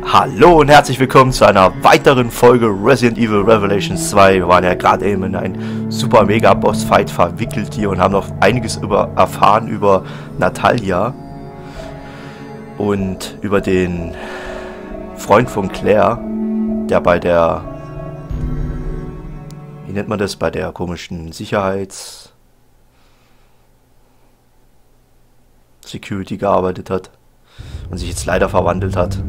Hallo und herzlich willkommen zu einer weiteren Folge Resident Evil Revelations 2. Wir waren ja gerade eben in einen super mega Boss-Fight verwickelt hier und haben noch einiges erfahren über Natalia und über den Freund von Claire, der bei der, wie nennt man das, bei der komischen Security gearbeitet hat und sich jetzt leider verwandelt hat.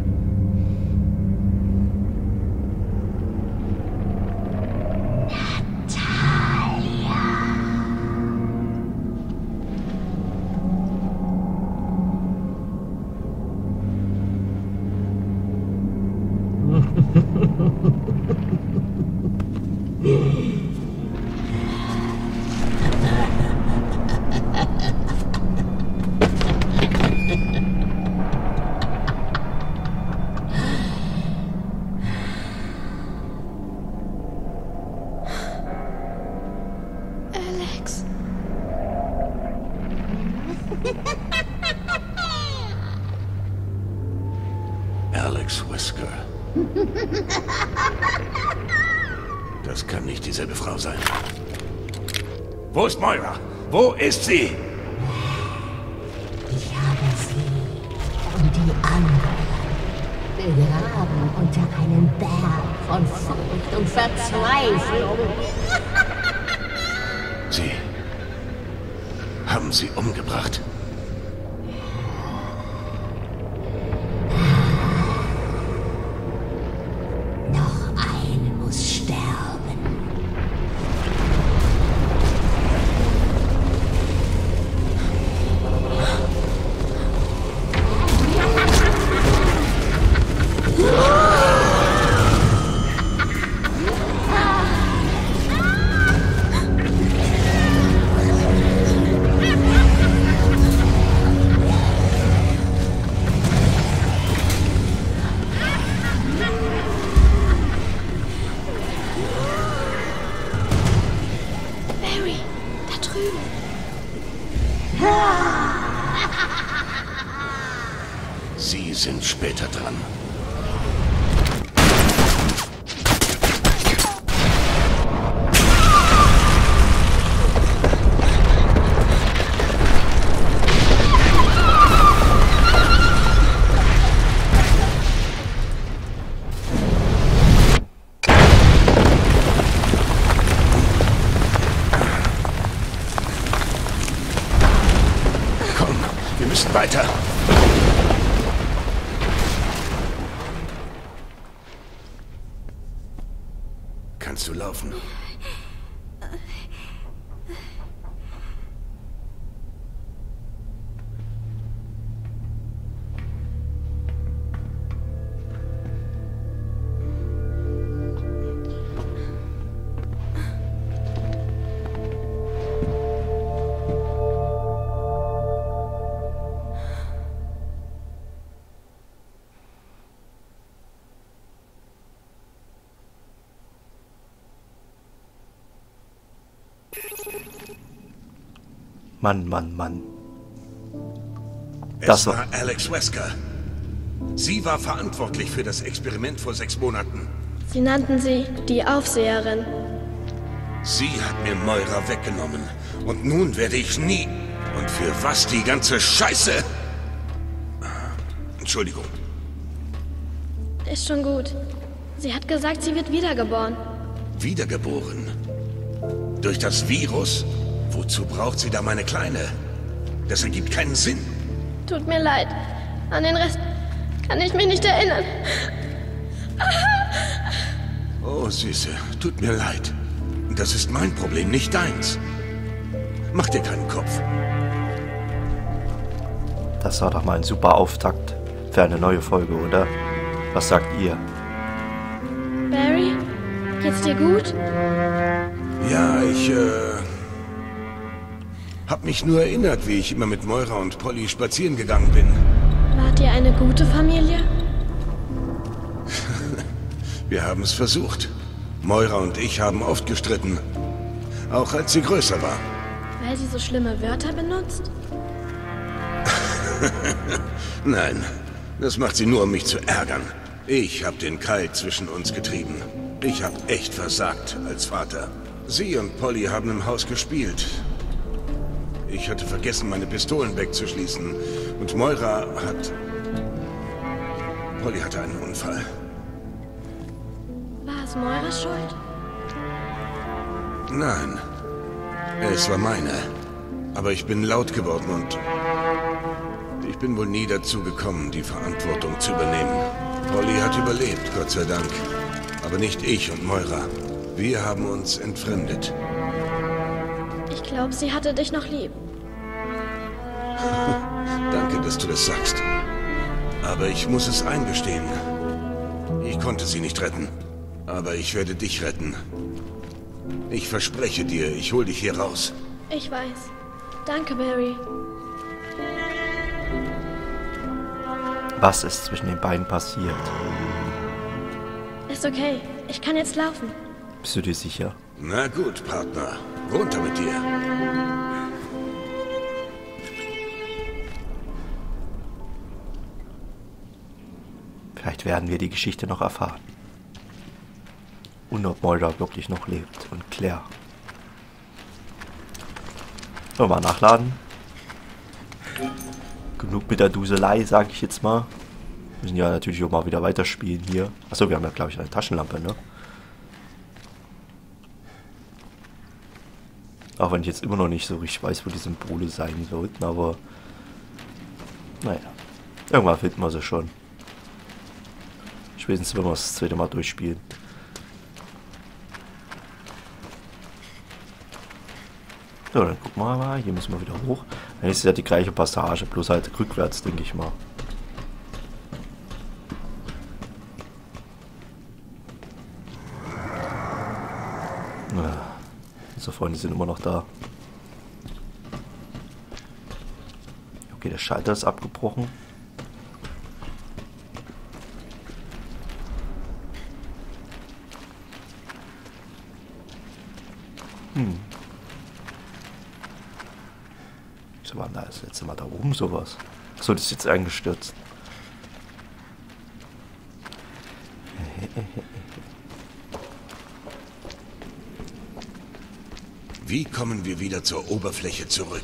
Alex Wesker. Das kann nicht dieselbe Frau sein. Wo ist Moira? Wo ist sie? Ich habe sie und die anderen begraben unter einem Berg von Furcht und Verzweiflung. Sie haben sie umgebracht. Sie sind später dran. Komm, wir müssen weiter. Kannst du laufen? Mann. Es war Alex Wesker. Sie war verantwortlich für das Experiment vor 6 Monaten. Sie nannten sie die Aufseherin. Sie hat mir Moira weggenommen. Und nun werde ich nie... Und für was die ganze Scheiße? Entschuldigung. Ist schon gut. Sie hat gesagt, sie wird wiedergeboren. Wiedergeboren? Durch das Virus? Wozu braucht sie da meine Kleine? Das ergibt keinen Sinn. Tut mir leid. An den Rest kann ich mich nicht erinnern. Oh, Süße, tut mir leid. Das ist mein Problem, nicht deins. Mach dir keinen Kopf. Das war doch mal ein super Auftakt für eine neue Folge, oder? Was sagt ihr? Barry, geht's dir gut? Ja, ich, hab mich nur erinnert, wie ich immer mit Moira und Polly spazieren gegangen bin. Wart ihr eine gute Familie? Wir haben es versucht. Moira und ich haben oft gestritten. Auch als sie größer war. Weil sie so schlimme Wörter benutzt? Nein, Das macht sie nur, um mich zu ärgern. Ich habe den Keil zwischen uns getrieben. Ich habe echt versagt als Vater. Sie und Polly haben im Haus gespielt. Ich hatte vergessen, meine Pistolen wegzuschließen. Und Moira hat... Polly hatte einen Unfall. War es Moiras Schuld? Nein. Es war meine. Aber ich bin laut geworden und... Ich bin wohl nie dazu gekommen, die Verantwortung zu übernehmen. Polly hat überlebt, Gott sei Dank. Aber nicht ich und Moira. Wir haben uns entfremdet. Ich glaube, sie hatte dich noch lieb. Danke, dass du das sagst. Aber ich muss es eingestehen. Ich konnte sie nicht retten. Aber ich werde dich retten. Ich verspreche dir, ich hol dich hier raus. Ich weiß. Danke, Barry. Was ist zwischen den beiden passiert? Ist okay. Ich kann jetzt laufen. Bist du dir sicher? Na gut, Partner. Runter mit dir. Vielleicht werden wir die Geschichte noch erfahren. Und ob Moira wirklich noch lebt. Und Claire. Mal nachladen. Genug mit der Duselei, sage ich jetzt mal. Wir müssen ja natürlich auch mal wieder weiterspielen hier. Achso, wir haben ja, glaube ich, eine Taschenlampe, ne? Auch wenn ich jetzt immer noch nicht so richtig weiß, wo die Symbole sein sollten, aber... Naja. Irgendwann finden wir sie schon. Spätestens, wenn wir das zweite Mal durchspielen. So, dann gucken wir mal. Hier müssen wir wieder hoch. Dann ist ja die gleiche Passage, bloß halt rückwärts, denke ich mal. Unsere Freunde sind immer noch da. Okay, der Schalter ist abgebrochen. So war das letzte Mal da oben sowas. So, das ist jetzt eingestürzt. Wie kommen wir wieder zur Oberfläche zurück?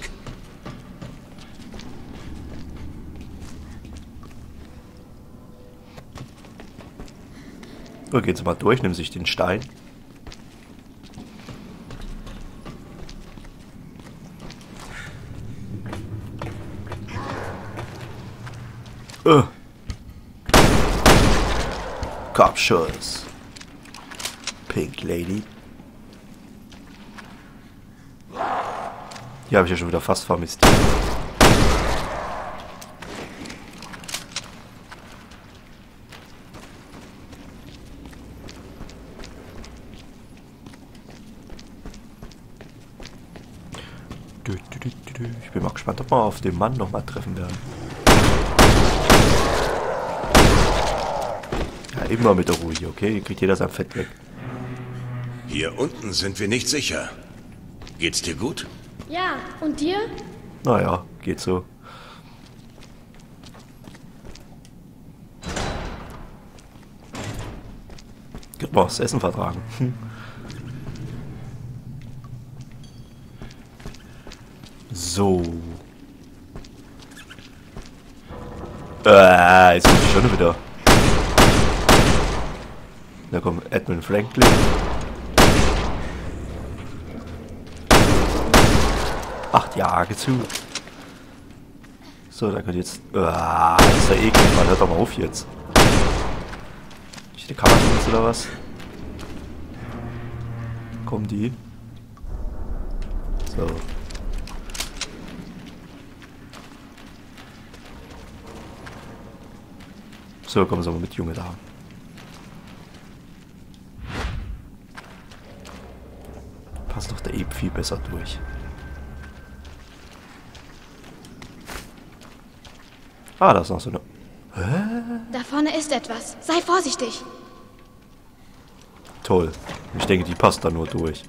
So, gehen Sie mal durch, nehmen sich den Stein. Kopfschuss. Pink Lady. Die habe ich ja schon wieder fast vermisst. Ich bin mal gespannt, ob wir auf den Mann noch mal treffen werden. Ja, immer mit der Ruhe, okay? Hier kriegt jeder sein Fett weg. Hier unten sind wir nicht sicher. Geht's dir gut? Ja, und dir? Naja, geht so. Könnte man auch das Essen vertragen. So. Jetzt bin ich schon wieder. Da kommt Edmund Franklin. Ach, Jage zu. So, da könnt ihr jetzt... das ist ja eklig, man. Hört doch mal auf jetzt. Ich die Kamera jetzt oder was? Kommen die? So. So, kommen sie mal mit Junge da. Passt doch der eben viel besser durch. Ah, da ist noch so eine... Da vorne ist etwas. Sei vorsichtig. Toll. Ich denke, die passt da nur durch.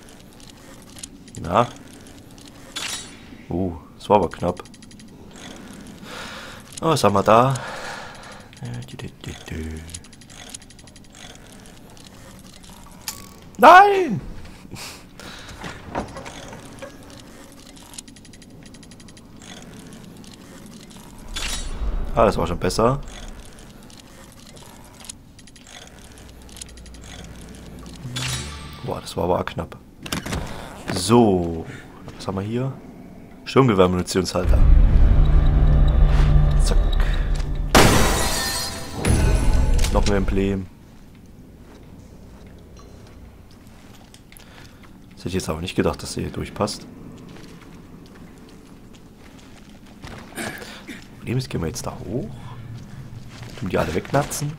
Na? Das war aber knapp. Oh, was haben wir da? Nein! Ah, das war schon besser. Boah, das war aber knapp. So, was haben wir hier? Sturmgewehr-Munitionshalter. Zack. Noch ein Emblem. Das hätte ich jetzt aber nicht gedacht, dass der hier durchpasst. Problem ist, gehen wir jetzt da hoch. Tun die alle wegnatzen.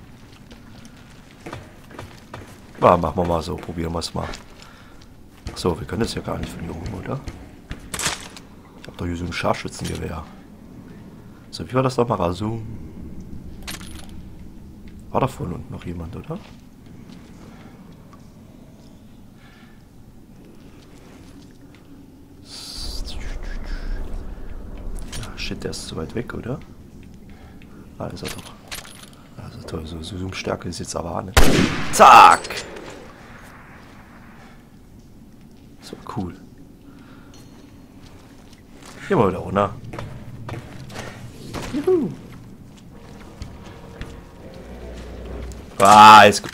Ja, machen wir mal so. Probieren wir es mal. So, wir können das ja gar nicht von hier oben, oder? Ich habe doch hier so ein Scharfschützengewehr. So, wie war das nochmal? Rasu? War da vorne unten noch jemand, oder? Shit, der ist zu weit weg, oder? Ah, ist er doch. Also toll, so Zoom-Stärke ist jetzt aber auch nicht. Zack! So, cool. Hier mal wieder runter. Juhu! Ah, ist gut.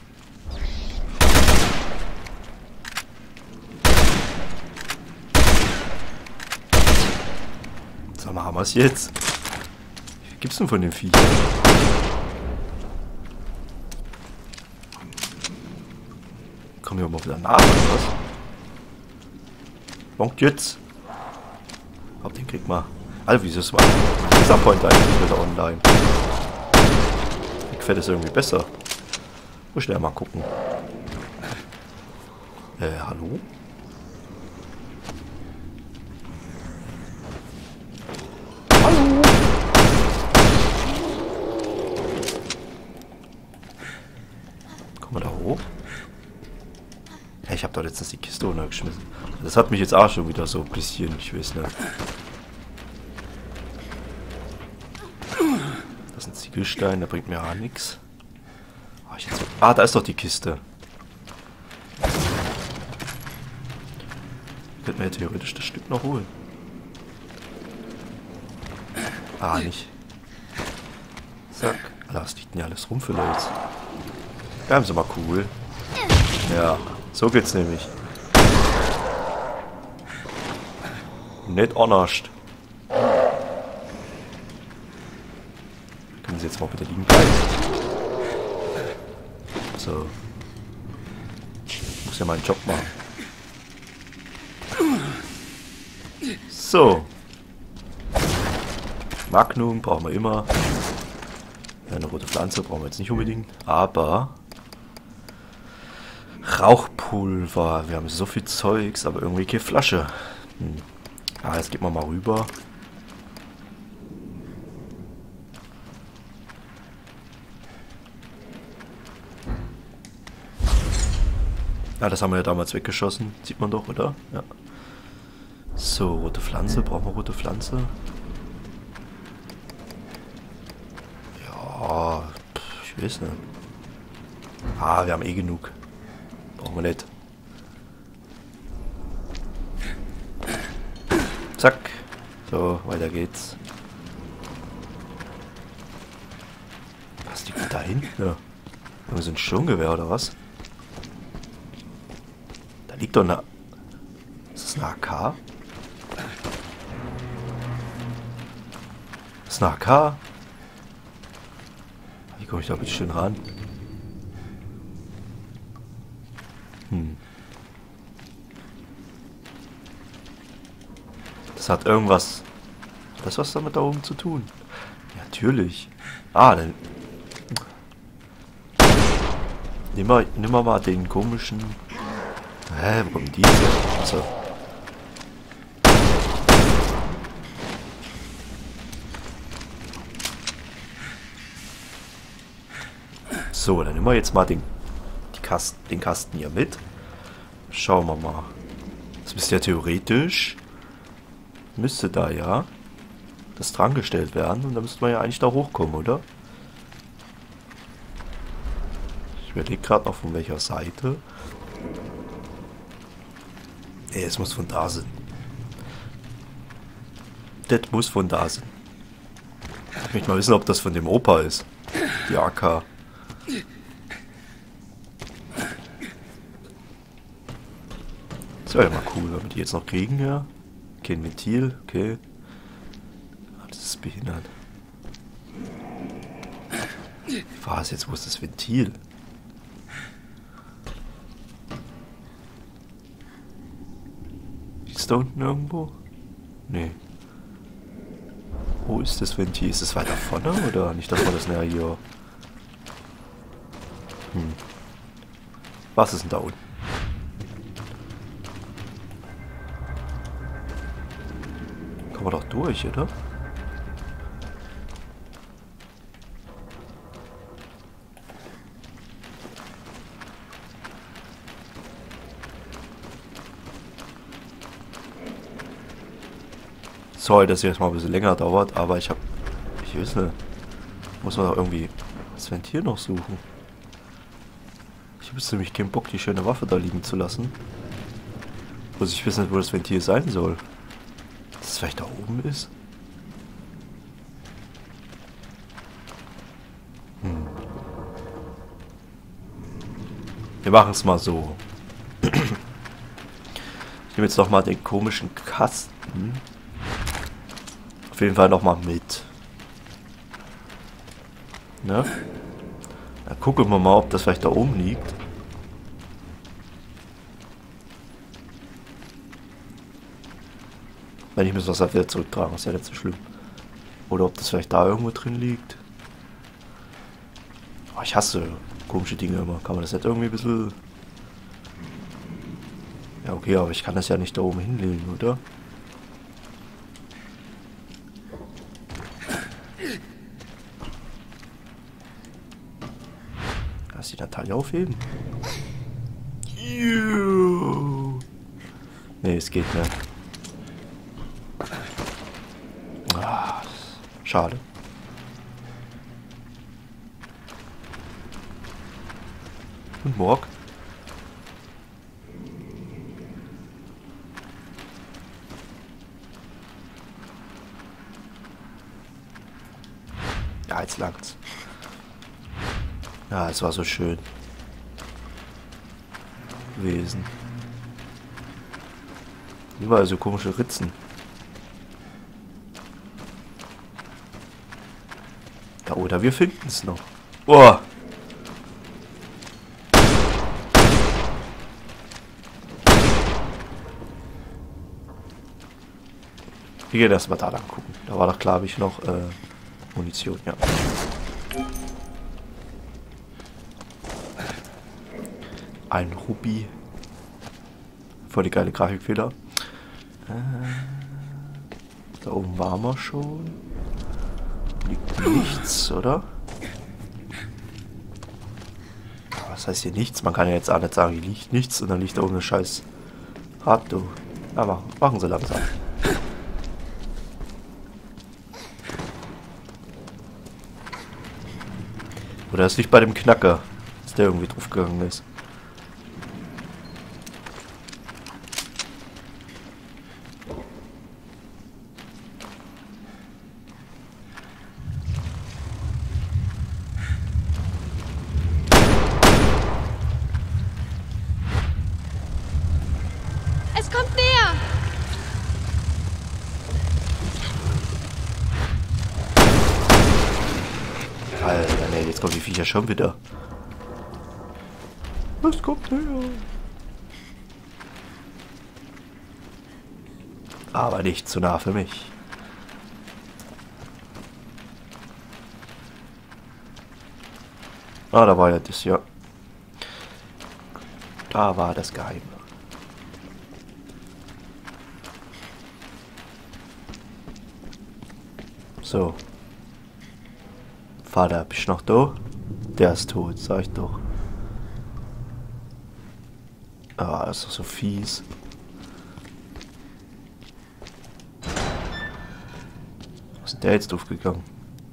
So, machen wir es jetzt. Wie viel gibt's denn von dem Vieh? Kommen wir mal wieder nach, oder was? Bonk jetzt. Hab den krieg mal. Alter, wieso ist dieser Point eigentlich wieder online? Mir gefällt es irgendwie besser. Muss schnell mal gucken. Hallo? Hallo? Kommen wir da hoch? Ja, ich habe doch letztens die Kiste runtergeschmissen. Das hat mich jetzt auch schon wieder so ein bisschen, ich weiß nicht. Das ist ein Ziegelstein, der bringt mir auch nichts. Ah, da ist doch die Kiste. Könnten wir ja theoretisch das Stück noch holen. Ah, nicht. Zack. Was liegt denn hier alles rum für Leute? Ja, haben sie mal cool. Ja, so geht's nämlich. Nicht honest. Können sie jetzt mal bitte liegen bleiben? So. Ich muss ja meinen Job machen. So. Magnum brauchen wir immer. Eine rote Pflanze brauchen wir jetzt nicht unbedingt. Aber Rauchpulver. Wir haben so viel Zeugs, aber irgendwie keine Flasche. Ah, jetzt gehen wir mal rüber. Ja, das haben wir ja damals weggeschossen. Sieht man doch, oder? Ja. So, rote Pflanze. Brauchen wir rote Pflanze? Ja, ich weiß nicht. Ah, wir haben eh genug. Brauchen wir nicht. Zack. So, weiter geht's. Was liegt denn da hinten? Ja. Irgend so ein Sturmgewehr oder was? Da liegt doch eine... Ist das eine AK? Das ist eine AK? Wie komme ich da bitte schön ran? Das hat irgendwas... Hat das was damit da oben zu tun? Ja, natürlich. Ah, dann... Nimm wir mal den komischen... Hä, warum diese? Also... So, dann nehmen wir jetzt mal den Kasten hier mit. Schauen wir mal. Das müsste ja theoretisch... Müsste da ja... das dran gestellt werden. Und dann müsste man ja eigentlich da hochkommen, oder? Ich überlege gerade noch von welcher Seite. Ey, es muss von da sein. Das muss von da sein. Ich möchte mal wissen, ob das von dem Opa ist. Die AK. Das wäre ja mal cool, wenn wir die jetzt noch kriegen, ja. Kein Ventil, okay. Das ist behindert. Die Frage ist jetzt, wo ist das Ventil? Ist da unten irgendwo? Nee. Wo ist das Ventil? Ist es weiter vorne oder nicht, dass man das näher hier... Was ist denn da unten? Kommen wir doch durch, oder? Sorry, dass jetzt mal ein bisschen länger dauert, aber ich weiß nicht, muss man doch irgendwie das Ventil noch suchen. Ich habe nämlich keinen Bock, die schöne Waffe da liegen zu lassen. Muss ich wissen, wo das Ventil sein soll. Dass es vielleicht da oben ist? Wir machen es mal so. Ich nehme jetzt noch mal den komischen Kasten. Auf jeden Fall noch mal mit. Ne? Dann gucken wir mal, ob das vielleicht da oben liegt. Wenn ich muss das halt wieder zurücktragen, ist ja nicht so schlimm. Oder ob das vielleicht da irgendwo drin liegt. Oh, ich hasse komische Dinge immer. Kann man das nicht irgendwie ein bisschen... Ja, okay, aber ich kann das ja nicht da oben hinlegen, oder? Lass die Natalia aufheben. Nee, es geht nicht. Ah, schade. Und Morg? Ja, jetzt langt's. Ja, es war so schön gewesen. Überall so komische Ritzen. Ja, oder wir finden es noch. Boah! Wir gehen erstmal da lang gucken. Da war doch klar, habe ich noch Munition, ja. Ein Ruby. Voll die geile Grafikfehler. Da oben waren wir schon. Liegt nichts, oder? Was heißt hier nichts? Man kann ja jetzt auch nicht sagen, hier liegt nichts und dann liegt da oben eine scheiß Rad, du. Ja, machen Sie langsam. Oder es liegt bei dem Knacker, dass der irgendwie drauf gegangen ist. Es kommt näher! Alter, nee, jetzt kommen die Viecher schon wieder. Es kommt näher. Aber nicht zu nah für mich. Ah, da war ja das, ja. Da war das Geheime. So. Vater, bist du noch da? Der ist tot, sag ich doch. Ah, das ist doch so fies. Was Der ist aufgegangen.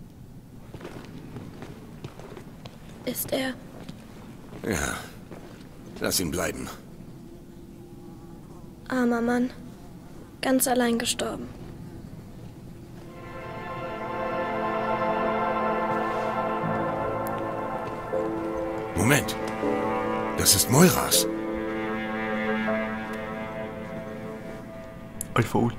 Ist er? Ja. Lass ihn bleiben. Armer Mann. Ganz allein gestorben. Moment. Das ist Moiras. Ein Vogel.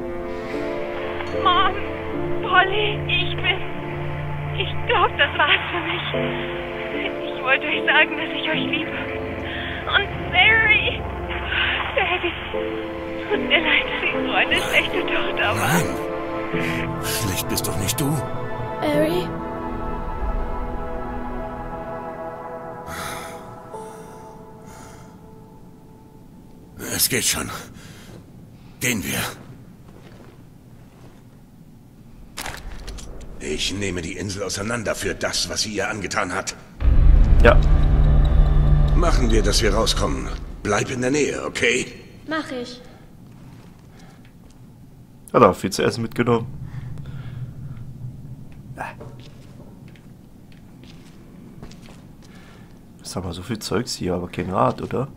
Mom, Polly, ich glaube, das war's für mich. Ich wollte euch sagen, dass ich euch liebe. Und Barry, Daddy, tut mir leid, dass ich so eine schlechte Tochter war. Nein. Schlecht bist doch nicht du. Barry? Es geht schon. Gehen wir. Ich nehme die Insel auseinander für das, was sie ihr angetan hat. Ja. Machen wir, dass wir rauskommen. Bleib in der Nähe, okay? Mach ich. Hat er viel zu essen mitgenommen. Was haben wir so viel Zeugs hier, aber kein Rad, oder?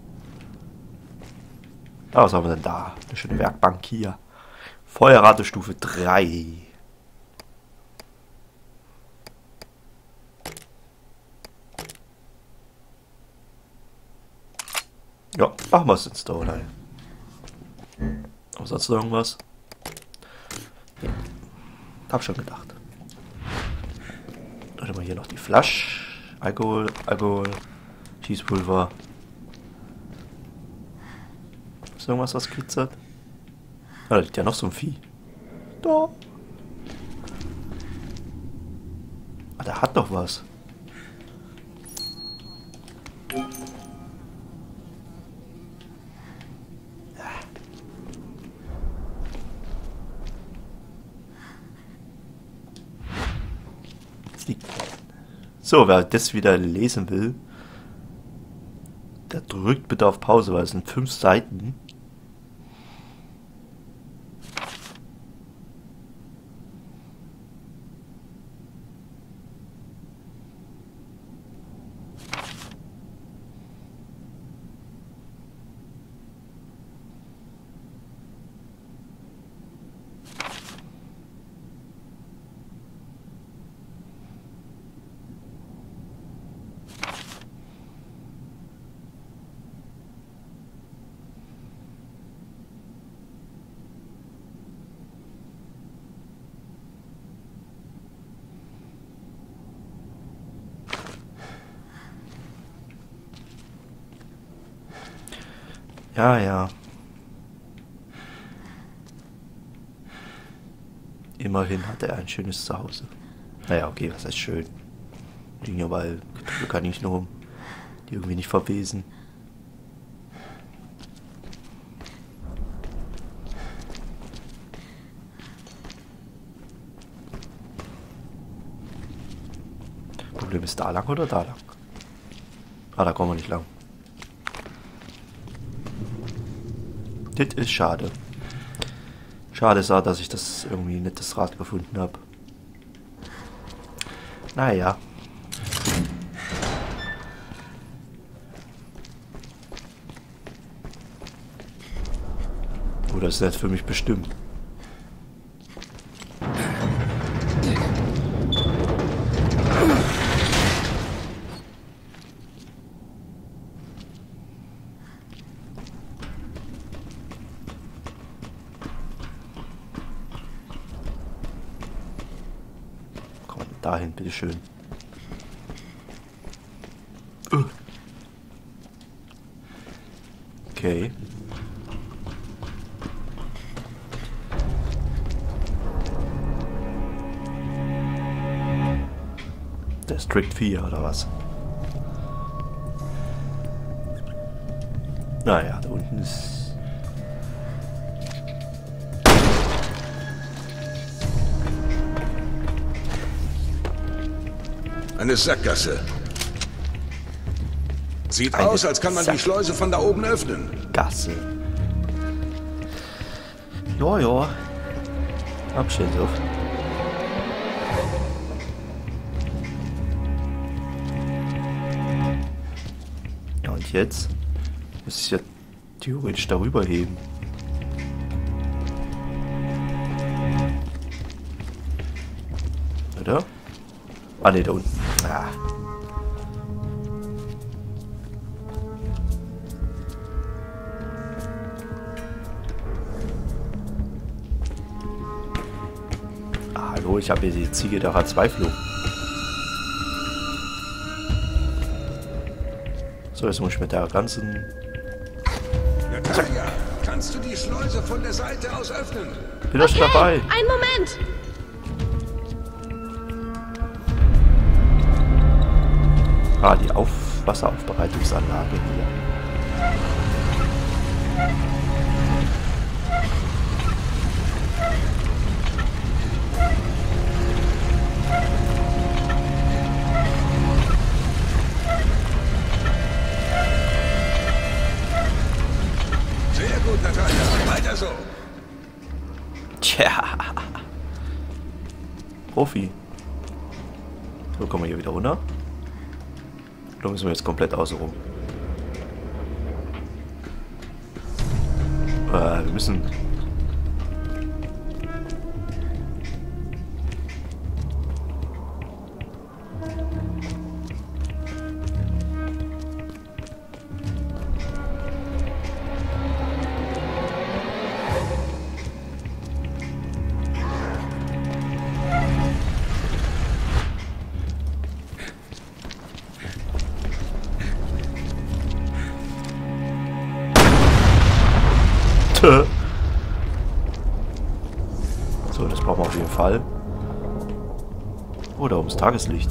Ah, was haben wir denn da? Eine schöne Werkbank hier. Feuerrate Stufe 3. Ja, machen wir es jetzt da, oder? Aber sonst noch irgendwas? Ja. Hab schon gedacht. Dann haben wir hier noch die Flasche. Alkohol, Schießpulver. Ist irgendwas, was glitzert? Ah, da liegt ja noch so ein Vieh. Da. Ah, der hat doch was. So, wer das wieder lesen will, der drückt bitte auf Pause, weil es sind 5 Seiten. Ja, ja. Immerhin hatte er ein schönes Zuhause. Naja, okay, was heißt schön? Liegen ja überall Kaninchen rum, die irgendwie nicht verwesen. Problem ist da lang oder da lang? Ah, da kommen wir nicht lang. Das ist schade. Schade ist auch, dass ich das irgendwie nicht das Rad gefunden habe. Naja. Oh, das ist jetzt für mich bestimmt. Dahin, bitteschön. Okay. District 4 oder was? Naja, da unten ist... Eine Sackgasse. Sieht aus, als kann man die Schleuse von da oben öffnen. Gasse. Ja, ja. Abschnitt auf. ich jetzt? Muss ich ja theoretisch darüber heben. Oder? Ah ne, da unten. Ah. Hallo, ich habe hier die Ziege der Verzweiflung. So, jetzt muss ich mit der ganzen... Natalia, kannst du die Schleuse von der Seite aus öffnen? Bin doch schon dabei. Einen Moment! Ah, die Wasseraufbereitungsanlage hier. Sehr gut, Natalia. Weiter so. Tja. Profi. So, kommen wir hier wieder runter. Oder müssen wir jetzt komplett außen rum? Wir müssen... So, das brauchen wir auf jeden Fall. Oh, da oben ist Tageslicht.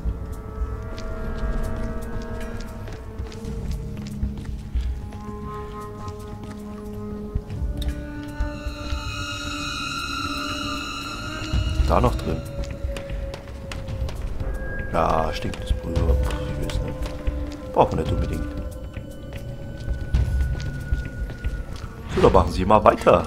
Da noch drin. Ja, stinkt das Pulver. Ich weiß nicht. Brauchen wir nicht unbedingt. So, dann machen Sie mal weiter.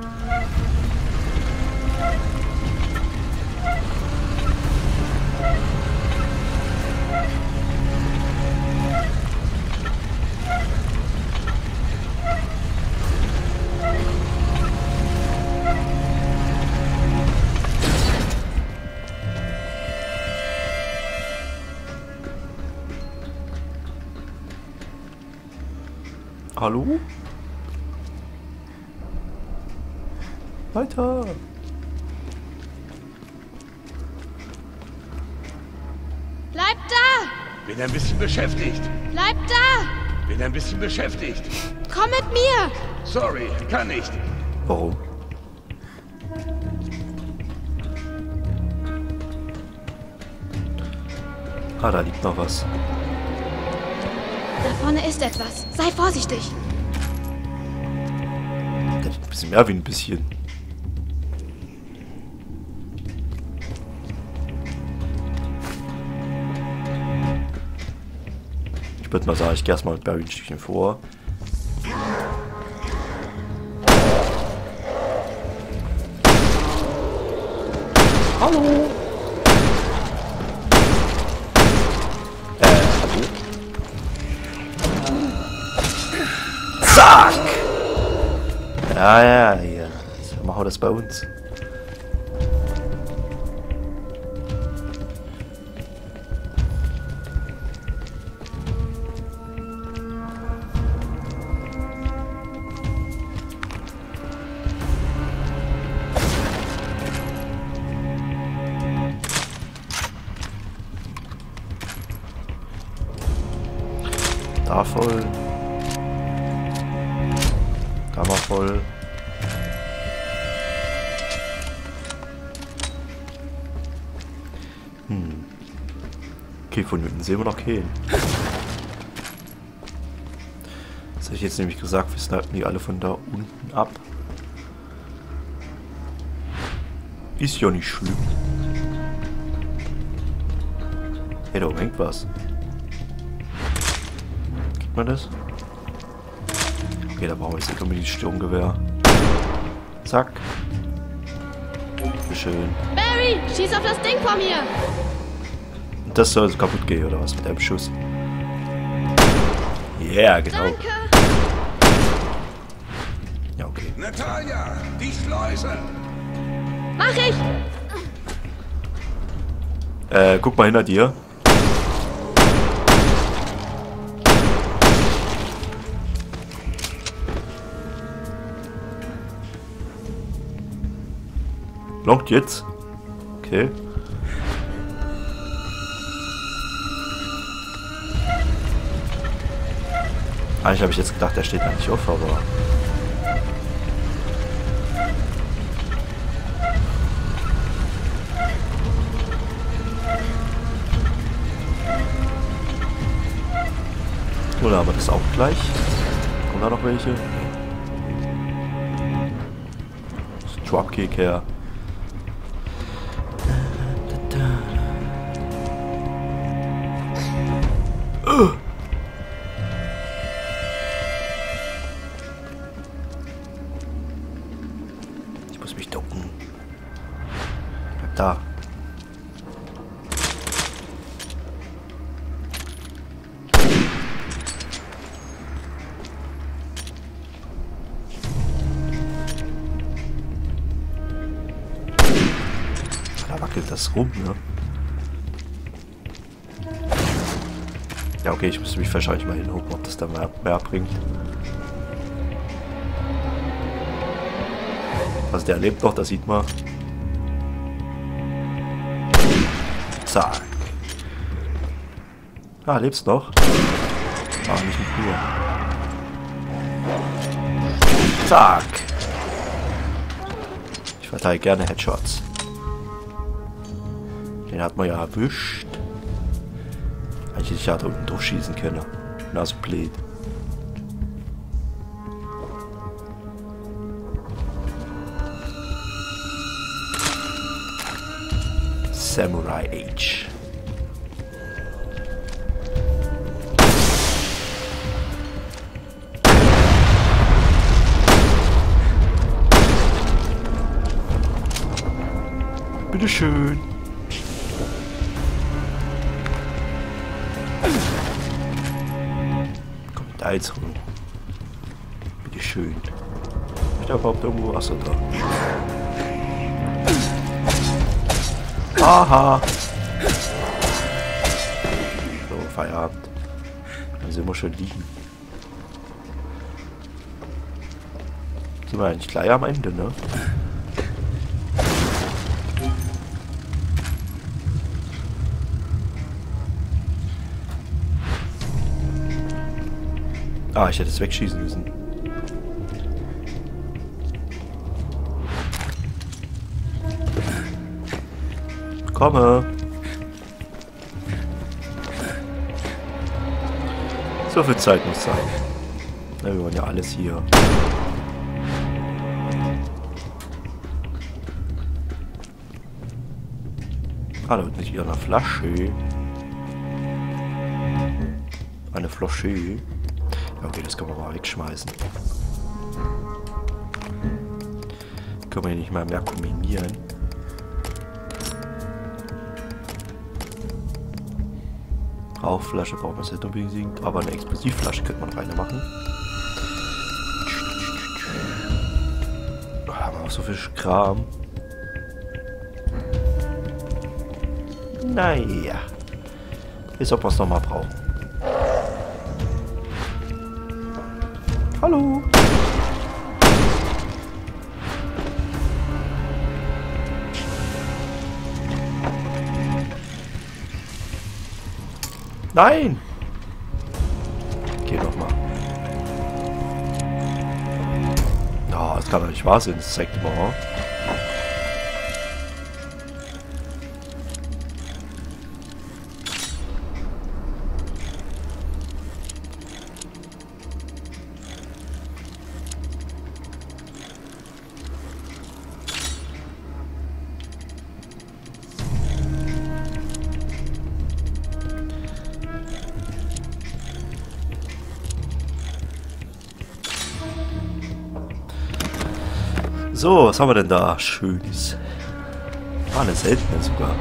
Hallo? Weiter! Bleib da! Bin ein bisschen beschäftigt. Bleib da! Bin ein bisschen beschäftigt. Komm mit mir! Sorry, kann nicht. Warum? Ah, da liegt noch was. Da vorne ist etwas. Sei vorsichtig. Das ist ein bisschen mehr wie ein bisschen. Ich würde mal sagen, ich gehe erstmal mit Barry ein Stückchen vor. Hallo! Hallo? Zack! Ja, hier. So machen wir das bei uns. Da voll. Da mal voll. Okay, von unten sehen wir noch keinen. Das hätte ich jetzt nämlich gesagt, wir snipen die alle von da unten ab. Ist ja nicht schlimm. Hey, da oben hängt was. Kriegt man das? Okay, da brauchen wir jetzt nicht unbedingt Sturmgewehr. Zack. Schön. Barry, schieß auf das Ding vor mir! Das soll kaputt gehen, oder was, mit einem Schuss? Yeah, genau. Danke. Ja, okay. Natalia, die Schleuse! Mach ich. Guck mal hinter dir. Longt jetzt. Okay. Eigentlich habe ich jetzt gedacht, der steht da nicht auf, aber... Oder aber das auch gleich. Kommen da noch welche? Das Dropkick her. Ich muss mich ducken. Bleib da. Da wackelt das rum, ne? Ja, okay, ich müsste mich wahrscheinlich mal hingucken, ob das da mehr bringt. Also der lebt noch, das sieht man. Zack. Ah, lebst noch? Ah, nicht mit mir. Zack. Ich verteile gerne Headshots. Den hat man ja erwischt. Eigentlich hätte ich da unten durchschießen können. Na, so blöd. Samurai Age. Bitteschön. Kommt da jetzt rum. Bitteschön. Ist da überhaupt irgendwo Wasser da? Aha. So, Feierabend. Dann sind wir schon liegen. Sind wir eigentlich gleich am Ende, ne? Ah, ich hätte es wegschießen müssen. Komme. So viel Zeit muss sein. Na, wir wollen ja alles hier. Ah, da wird nicht wieder eine Flasche. Eine Flasche. Okay, das können wir mal wegschmeißen. Können wir hier nicht mal mehr kombinieren. Rauchflasche braucht man jetzt unbedingt, aber eine Explosivflasche könnte man reinmachen. Da haben wir auch so viel Kram. Naja. Ist, ob wir es nochmal brauchen. Hallo. Nein! Geh doch mal. Oh, das kann doch nicht wahr sein, das zeigt mal. So, was haben wir denn da? Schönes. Ah, eine seltene sogar.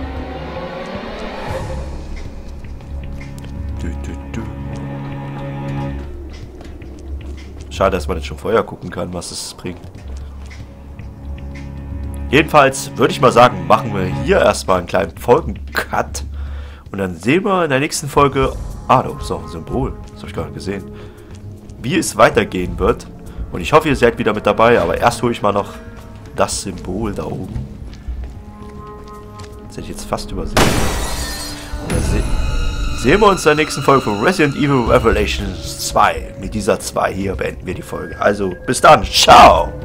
Schade, dass man jetzt schon vorher gucken kann, was es bringt. Jedenfalls würde ich mal sagen, machen wir hier erstmal einen kleinen Folgen-Cut. Und dann sehen wir in der nächsten Folge... Ah, da ist auch ein Symbol. Das habe ich gar nicht gesehen. Wie es weitergehen wird. Und ich hoffe, ihr seid wieder mit dabei. Aber erst hole ich mal noch das Symbol da oben. Das hätte ich jetzt fast übersehen. Und dann sehen wir uns in der nächsten Folge von Resident Evil Revelations 2. Mit dieser 2 hier beenden wir die Folge. Also, bis dann. Ciao!